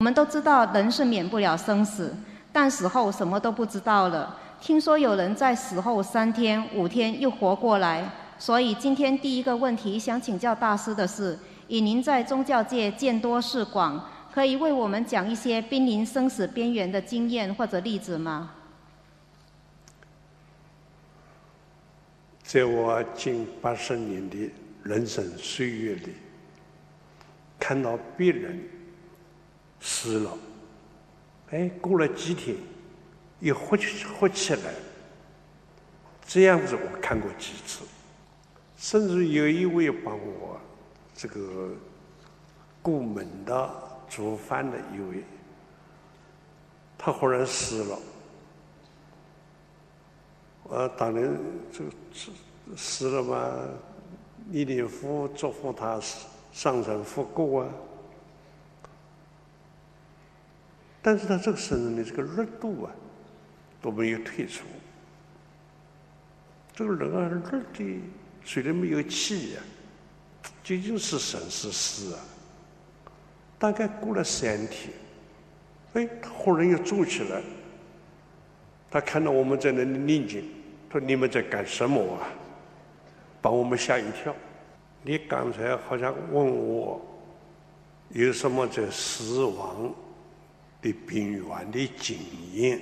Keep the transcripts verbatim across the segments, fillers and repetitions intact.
们都知道人是免不了生死，但死后什么都不知道了。听说有人在死后三天、五天又活过来，所以今天第一个问题想请教大师的是，以您在宗教界见多识广，可以为我们讲一些濒临生死边缘的经验或者例子吗？ 在我近八十年的人生岁月里，看到别人死了，哎，过了几天又活起活起来，这样子我看过几次，甚至有一位帮我这个顾门的煮饭的一位，他忽然死了。呃，当然这个死死了嘛，念念佛祝福他上层复过啊。但是他这个身上的这个热度啊都没有退出，这个人啊热的虽然没有气呀、啊，究竟是生是死啊？大概过了三天，哎，他忽然又坐起来，他看到我们在那里念经，说你们在干什么啊？把我们吓一跳。你刚才好像问我有什么在死亡的边缘的经验？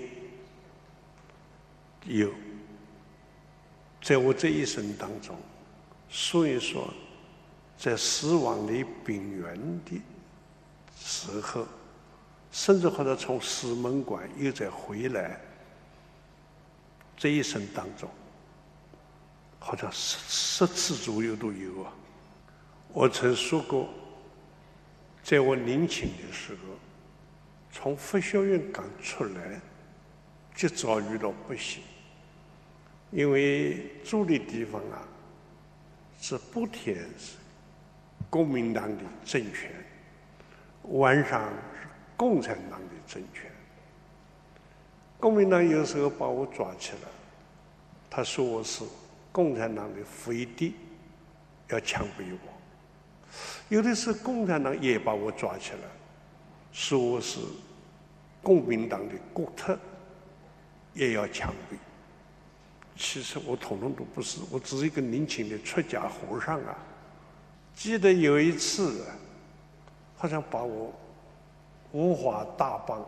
有，在我这一生当中，所以说，在死亡的边缘的时候，甚至或者从死门关又再回来，这一生当中，好像十十次左右都有啊。我曾说过，在我年轻的时候，从佛学院刚出来，就遭遇到不幸，因为住的地方啊，是白天是国民党的政权，晚上是共产党的政权。国民党有时候把我抓起来，他说我是共产党的飞敌，要枪毙我；有的时候共产党也把我抓起来，说我是国民党的国特，也要枪毙。其实我统统都不是，我只是一个年轻的出家和尚啊。记得有一次，好像把我五花大绑，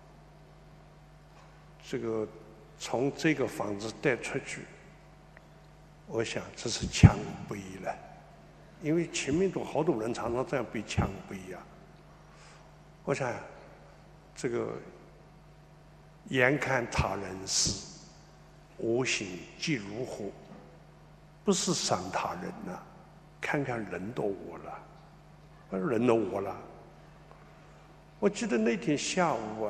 这个从这个房子带出去，我想这是枪毙了，因为前面都好多人常常这样被枪毙呀、啊。我想，这个眼看他人死，我心即如火，不是伤他人呐、啊，看看人都我了，人都我了。我记得那天下午啊，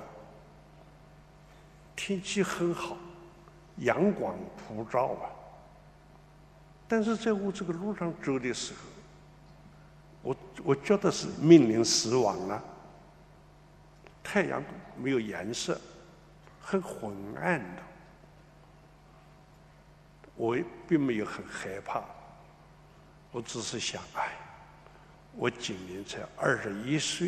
天气很好，阳光普照啊。但是在我这个路上走的时候，我我觉得是面临死亡了。太阳没有颜色，很昏暗的。我并没有很害怕，我只是想，哎，我今年才二十一岁，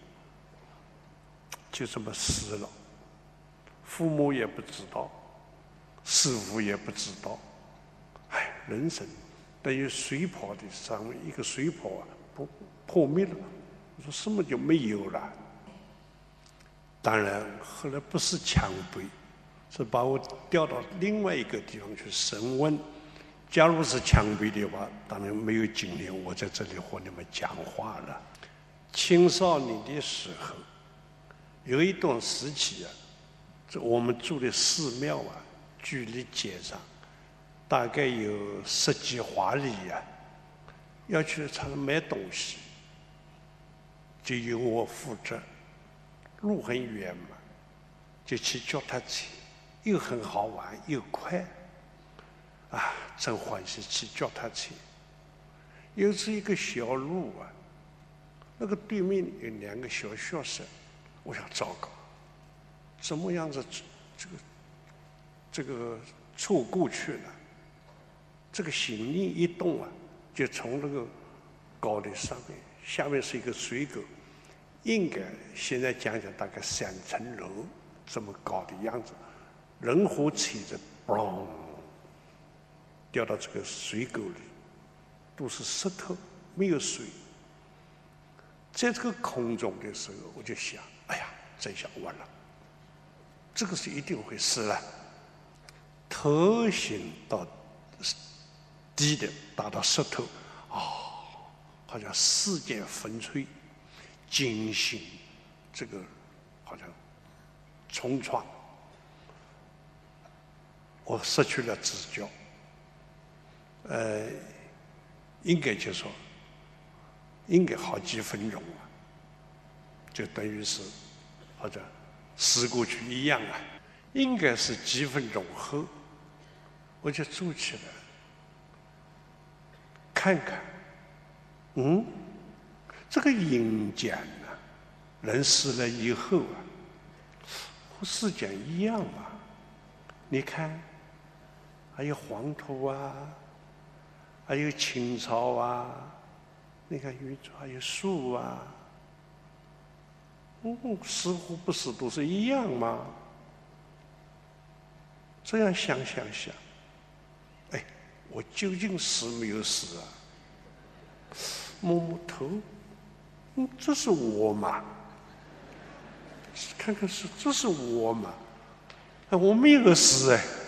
就这么死了。父母也不知道，师父也不知道，哎，人生等于水泡的上面一个水泡啊，破破灭了。我说什么就没有了？当然，后来不是枪毙，是把我调到另外一个地方去审问。假如是枪毙的话，当然没有今天我在这里和你们讲话了。青少年的时候，有一段时期啊，这我们住的寺庙啊，距离街上大概有十几华里啊，要去常买东西，就由我负责。路很远嘛，就骑脚踏车，又很好玩又快，啊，真欢喜骑脚踏车。有次一个小路啊，那个对面有两个小学生，我想糟糕，怎么样子这个这个错过去了？这个行李一动啊，就从那个高的上面，下面是一个水沟。 应该现在讲讲大概三层楼这么高的样子，任何车子嘣掉到这个水沟里，都是石头，没有水。在这个空中的时候，我就想，哎呀，这下完了，这个是一定会死了。头型到低的打到石头，啊、哦，好像世界纷纭，惊心，这个好像重创，我失去了知觉。呃，应该就说，应该好几分钟啊，就等于是好像死过去一样啊。应该是几分钟后，我就坐起来看看，嗯，这个阴间呢、啊，人死了以后啊，和世间一样嘛。你看，还有黄土啊，还有青草啊，你看远处还有树啊，嗯，死和不死都是一样嘛。这样想想想，哎，我究竟死没有死啊？摸摸头，嗯，这是我嘛？看看是，这是我嘛？哎，我没有死哎。